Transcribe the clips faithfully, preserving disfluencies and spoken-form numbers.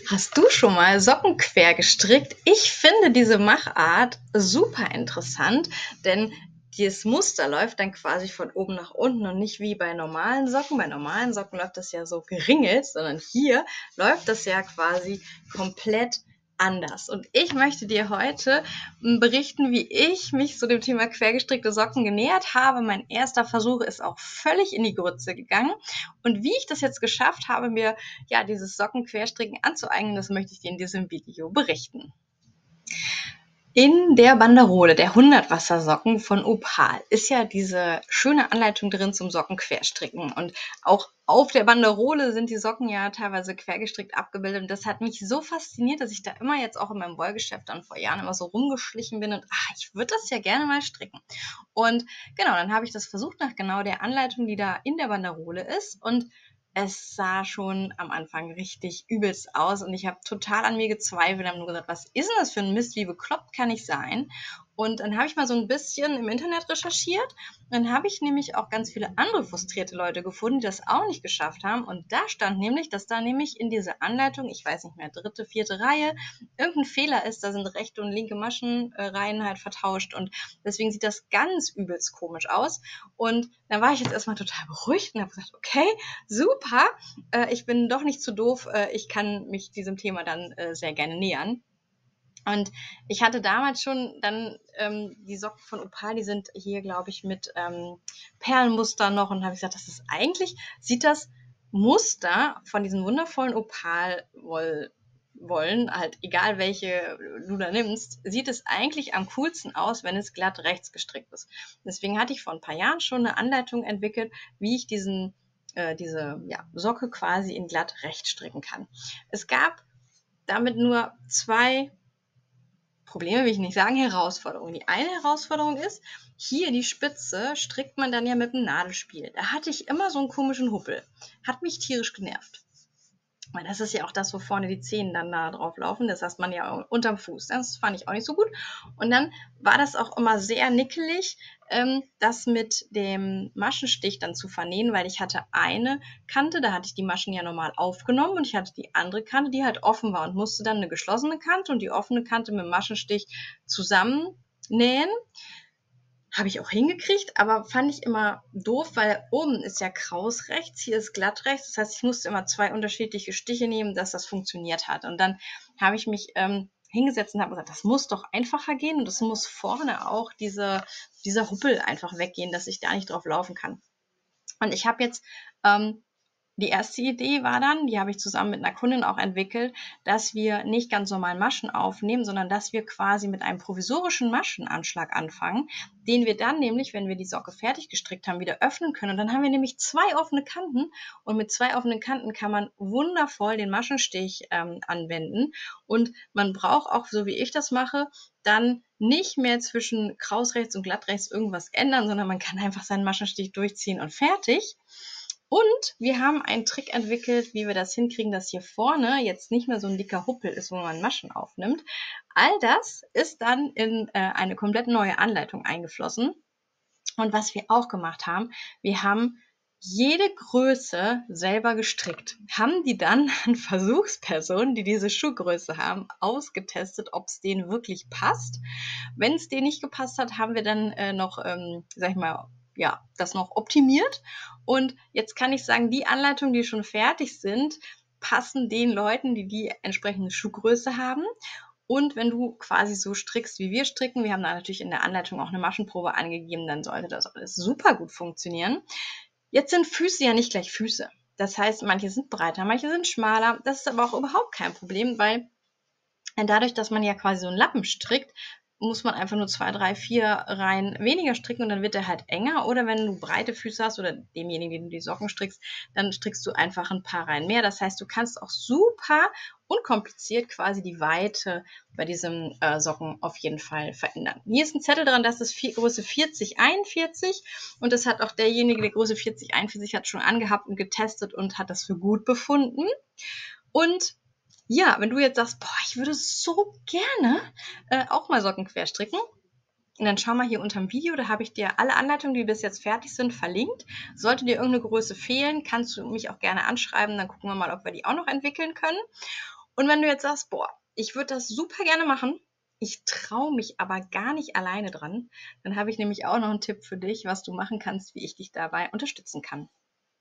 Hast du schon mal Socken quer gestrickt? Ich finde diese Machart super interessant, denn dieses Muster läuft dann quasi von oben nach unten und nicht wie bei normalen Socken. Bei normalen Socken läuft das ja so geringelt, sondern hier läuft das ja quasi komplett anders. Und ich möchte dir heute berichten, wie ich mich zu dem Thema quergestrickte Socken genähert habe. Mein erster Versuch ist auch völlig in die Grütze gegangen. Und wie ich das jetzt geschafft habe, mir ja dieses Sockenquerstricken anzueignen, das möchte ich dir in diesem Video berichten. In der Banderole der hundert Wassersocken von Opal ist ja diese schöne Anleitung drin zum Sockenquerstricken. Und auch auf der Banderole sind die Socken ja teilweise quergestrickt abgebildet. Und das hat mich so fasziniert, dass ich da immer jetzt auch in meinem Wollgeschäft dann vor Jahren immer so rumgeschlichen bin und ach, ich würde das ja gerne mal stricken. Und genau, dann habe ich das versucht nach genau der Anleitung, die da in der Banderole ist. Und es sah schon am Anfang richtig übelst aus und ich habe total an mir gezweifelt und habe nur gesagt, was ist denn das für ein Mist, wie bekloppt kann ich sein? Und dann habe ich mal so ein bisschen im Internet recherchiert und dann habe ich nämlich auch ganz viele andere frustrierte Leute gefunden, die das auch nicht geschafft haben. Und da stand nämlich, dass da nämlich in dieser Anleitung, ich weiß nicht mehr, dritte, vierte Reihe, irgendein Fehler ist, da sind rechte und linke Maschenreihen halt vertauscht und deswegen sieht das ganz übelst komisch aus. Und dann war ich jetzt erstmal total beruhigt und habe gesagt, okay, super, äh, ich bin doch nicht zu doof, äh, ich kann mich diesem Thema dann äh, sehr gerne nähern. Und ich hatte damals schon dann ähm, die Socken von Opal, die sind hier, glaube ich, mit ähm, Perlenmuster noch und habe ich gesagt, das ist eigentlich, sieht das Muster von diesen wundervollen Opal-Woll wollen, halt egal welche du da nimmst, sieht es eigentlich am coolsten aus, wenn es glatt rechts gestrickt ist. Deswegen hatte ich vor ein paar Jahren schon eine Anleitung entwickelt, wie ich diesen, äh, diese ja, Socke quasi in glatt rechts stricken kann. Es gab damit nur zwei Probleme will ich nicht sagen, Herausforderungen. Die eine Herausforderung ist, hier die Spitze strickt man dann ja mit dem Nadelspiel. Da hatte ich immer so einen komischen Huppel. Hat mich tierisch genervt. Weil das ist ja auch das, wo vorne die Zehen dann da drauf laufen. Das heißt man ja unterm Fuß. Das fand ich auch nicht so gut. Und dann war das auch immer sehr nickelig, ähm, das mit dem Maschenstich dann zu vernähen, weil ich hatte eine Kante, da hatte ich die Maschen ja normal aufgenommen und ich hatte die andere Kante, die halt offen war und musste dann eine geschlossene Kante und die offene Kante mit dem Maschenstich zusammennähen. Habe ich auch hingekriegt, aber fand ich immer doof, weil oben ist ja kraus rechts, hier ist glatt rechts. Das heißt, ich musste immer zwei unterschiedliche Stiche nehmen, dass das funktioniert hat. Und dann habe ich mich ähm, hingesetzt und habe gesagt, das muss doch einfacher gehen und es muss vorne auch diese, dieser Huppel einfach weggehen, dass ich da nicht drauf laufen kann. Und ich habe jetzt ähm, die erste Idee war dann, die habe ich zusammen mit einer Kundin auch entwickelt, dass wir nicht ganz normal Maschen aufnehmen, sondern dass wir quasi mit einem provisorischen Maschenanschlag anfangen, den wir dann nämlich, wenn wir die Socke fertig gestrickt haben, wieder öffnen können. Und dann haben wir nämlich zwei offene Kanten und mit zwei offenen Kanten kann man wundervoll den Maschenstich ähm, anwenden. Und man braucht auch, so wie ich das mache, dann nicht mehr zwischen kraus rechts und glatt rechts irgendwas ändern, sondern man kann einfach seinen Maschenstich durchziehen und fertig. Und wir haben einen Trick entwickelt, wie wir das hinkriegen, dass hier vorne jetzt nicht mehr so ein dicker Huppel ist, wo man Maschen aufnimmt. All das ist dann in äh, eine komplett neue Anleitung eingeflossen. Und was wir auch gemacht haben, wir haben jede Größe selber gestrickt, haben die dann an Versuchspersonen, die diese Schuhgröße haben, ausgetestet, ob es denen wirklich passt. Wenn es denen nicht gepasst hat, haben wir dann äh, noch, ähm, sag ich mal, ja, das noch optimiert. Und jetzt kann ich sagen, die Anleitungen, die schon fertig sind, passen den Leuten, die die entsprechende Schuhgröße haben. Und wenn du quasi so strickst, wie wir stricken, wir haben da natürlich in der Anleitung auch eine Maschenprobe angegeben, dann sollte das alles super gut funktionieren. Jetzt sind Füße ja nicht gleich Füße. Das heißt, manche sind breiter, manche sind schmaler. Das ist aber auch überhaupt kein Problem, weil dadurch, dass man ja quasi so einen Lappen strickt, muss man einfach nur zwei, drei, vier Reihen weniger stricken und dann wird er halt enger. Oder wenn du breite Füße hast oder demjenigen, den du die Socken strickst, dann strickst du einfach ein paar Reihen mehr. Das heißt, du kannst auch super unkompliziert quasi die Weite bei diesem äh, Socken auf jeden Fall verändern. Hier ist ein Zettel dran, das ist vier, Größe vierzig einundvierzig und das hat auch derjenige, der Größe vierzig einundvierzig hat, schon angehabt und getestet und hat das für gut befunden. Und ja, wenn du jetzt sagst, boah, ich würde so gerne äh, auch mal Socken quer stricken, und dann schau mal hier unter dem Video, da habe ich dir alle Anleitungen, die bis jetzt fertig sind, verlinkt. Sollte dir irgendeine Größe fehlen, kannst du mich auch gerne anschreiben, dann gucken wir mal, ob wir die auch noch entwickeln können. Und wenn du jetzt sagst, boah, ich würde das super gerne machen, ich traue mich aber gar nicht alleine dran, dann habe ich nämlich auch noch einen Tipp für dich, was du machen kannst, wie ich dich dabei unterstützen kann.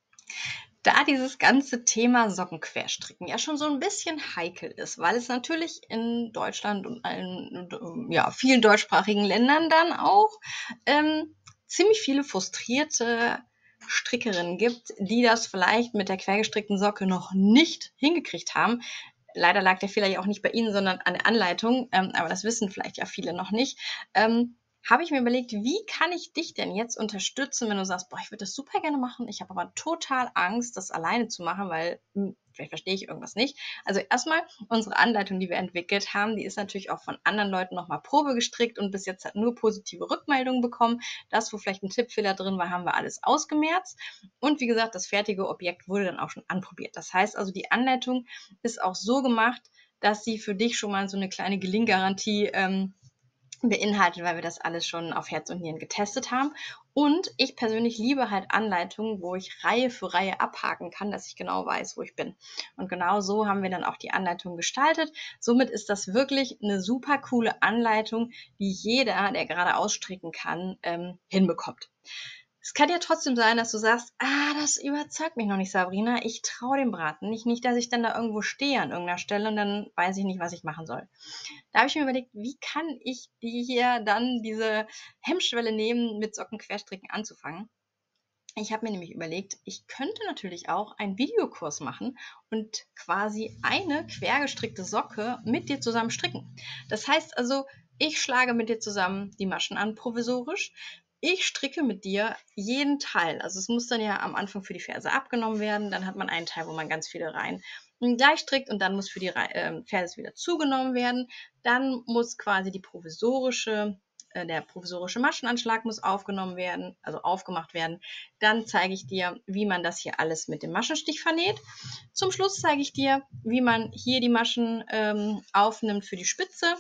Da dieses ganze Thema Sockenquerstricken ja schon so ein bisschen heikel ist, weil es natürlich in Deutschland und allen, ja, vielen deutschsprachigen Ländern dann auch ähm, ziemlich viele frustrierte Strickerinnen gibt, die das vielleicht mit der quergestrickten Socke noch nicht hingekriegt haben. Leider lag der Fehler ja auch nicht bei Ihnen, sondern an der Anleitung, ähm, aber das wissen vielleicht ja viele noch nicht. Ähm, habe ich mir überlegt, wie kann ich dich denn jetzt unterstützen, wenn du sagst, boah, ich würde das super gerne machen, ich habe aber total Angst, das alleine zu machen, weil hm, vielleicht verstehe ich irgendwas nicht. Also erstmal, unsere Anleitung, die wir entwickelt haben, die ist natürlich auch von anderen Leuten nochmal Probe gestrickt und bis jetzt hat nur positive Rückmeldungen bekommen. Das, wo vielleicht ein Tippfehler drin war, haben wir alles ausgemerzt. Und wie gesagt, das fertige Objekt wurde dann auch schon anprobiert. Das heißt also, die Anleitung ist auch so gemacht, dass sie für dich schon mal so eine kleine Gelinggarantie ähm, beinhaltet, weil wir das alles schon auf Herz und Nieren getestet haben. Und ich persönlich liebe halt Anleitungen, wo ich Reihe für Reihe abhaken kann, dass ich genau weiß, wo ich bin. Und genau so haben wir dann auch die Anleitung gestaltet. Somit ist das wirklich eine super coole Anleitung, die jeder, der gerade ausstricken kann, ähm, hinbekommt. Es kann ja trotzdem sein, dass du sagst, ah, das überzeugt mich noch nicht, Sabrina. Ich traue dem Braten nicht. Nicht, dass ich dann da irgendwo stehe an irgendeiner Stelle und dann weiß ich nicht, was ich machen soll. Da habe ich mir überlegt, wie kann ich die hier dann diese Hemmschwelle nehmen, mit Sockenquerstricken anzufangen? Ich habe mir nämlich überlegt, ich könnte natürlich auch einen Videokurs machen und quasi eine quergestrickte Socke mit dir zusammen stricken. Das heißt also, ich schlage mit dir zusammen die Maschen an provisorisch. Ich stricke mit dir jeden Teil. Also es muss dann ja am Anfang für die Ferse abgenommen werden. Dann hat man einen Teil, wo man ganz viele Reihen gleich strickt und dann muss für die äh, Ferse wieder zugenommen werden. Dann muss quasi die provisorische der provisorische Maschenanschlag muss aufgenommen werden, also aufgemacht werden. Dann zeige ich dir, wie man das hier alles mit dem Maschenstich vernäht. Zum Schluss zeige ich dir, wie man hier die Maschen ähm, aufnimmt für die Spitze.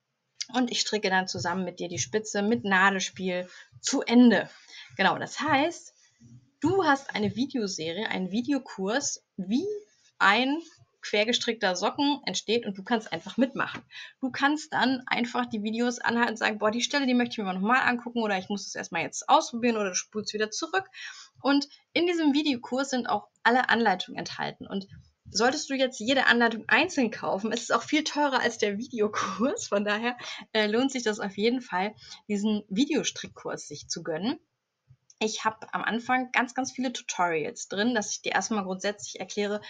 Und ich stricke dann zusammen mit dir die Spitze mit Nadelspiel zu Ende. Genau, das heißt, du hast eine Videoserie, einen Videokurs, wie ein quergestrickter Socken entsteht und du kannst einfach mitmachen. Du kannst dann einfach die Videos anhalten und sagen, boah, die Stelle, die möchte ich mir nochmal angucken oder ich muss das erstmal jetzt ausprobieren oder du spulst wieder zurück. Und in diesem Videokurs sind auch alle Anleitungen enthalten. Und solltest du jetzt jede Anleitung einzeln kaufen, ist es auch viel teurer als der Videokurs. Von daher äh, lohnt sich das auf jeden Fall, diesen Videostrickkurs sich zu gönnen. Ich habe am Anfang ganz, ganz viele Tutorials drin, dass ich dir erstmal grundsätzlich erkläre,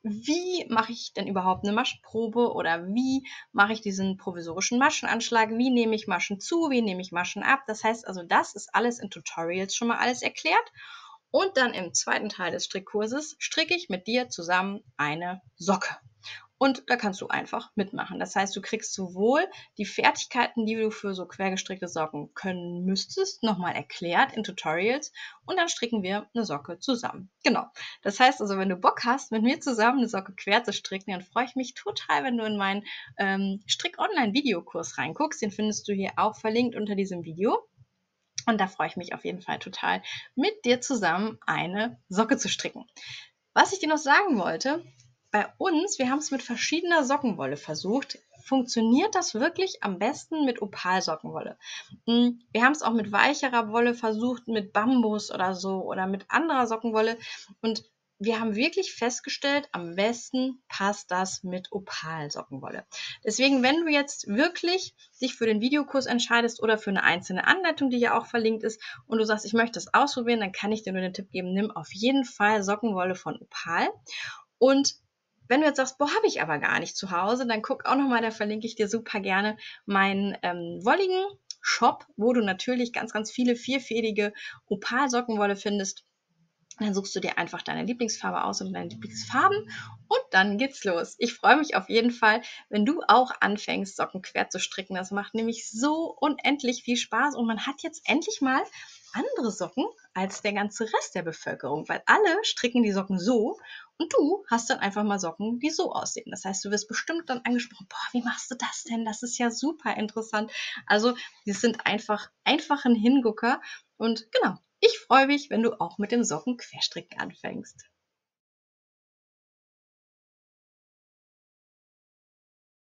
wie mache ich denn überhaupt eine Maschenprobe oder wie mache ich diesen provisorischen Maschenanschlag, wie nehme ich Maschen zu, wie nehme ich Maschen ab. Das heißt also, das ist alles in Tutorials schon mal alles erklärt. Und dann im zweiten Teil des Strickkurses stricke ich mit dir zusammen eine Socke. Und da kannst du einfach mitmachen. Das heißt, du kriegst sowohl die Fertigkeiten, die du für so quergestrickte Socken können müsstest, nochmal erklärt in Tutorials und dann stricken wir eine Socke zusammen. Genau. Das heißt also, wenn du Bock hast, mit mir zusammen eine Socke quer zu stricken, dann freue ich mich total, wenn du in meinen ähm, Strick-Online-Videokurs reinguckst. Den findest du hier auch verlinkt unter diesem Video. Und da freue ich mich auf jeden Fall total, mit dir zusammen eine Socke zu stricken. Was ich dir noch sagen wollte, bei uns, wir haben es mit verschiedener Sockenwolle versucht. Funktioniert das wirklich am besten mit Opalsockenwolle? Wir haben es auch mit weicherer Wolle versucht, mit Bambus oder so oder mit anderer Sockenwolle. Und wir haben wirklich festgestellt, am besten passt das mit Opalsockenwolle. Deswegen, wenn du jetzt wirklich dich für den Videokurs entscheidest oder für eine einzelne Anleitung, die ja auch verlinkt ist, und du sagst, ich möchte das ausprobieren, dann kann ich dir nur den Tipp geben, nimm auf jeden Fall Sockenwolle von Opal. Und wenn du jetzt sagst, boah, habe ich aber gar nicht zu Hause, dann guck auch nochmal, da verlinke ich dir super gerne meinen ähm, wolligen Shop, wo du natürlich ganz, ganz viele vierfädige Opal-Sockenwolle findest. Dann suchst du dir einfach deine Lieblingsfarbe aus und deine Lieblingsfarben und dann geht's los. Ich freue mich auf jeden Fall, wenn du auch anfängst, Socken quer zu stricken. Das macht nämlich so unendlich viel Spaß und man hat jetzt endlich mal andere Socken als der ganze Rest der Bevölkerung, weil alle stricken die Socken so und du hast dann einfach mal Socken, die so aussehen. Das heißt, du wirst bestimmt dann angesprochen, boah, wie machst du das denn? Das ist ja super interessant. Also, die sind einfach, einfach ein Hingucker und genau. Ich freue mich, wenn du auch mit dem Socken querstricken anfängst.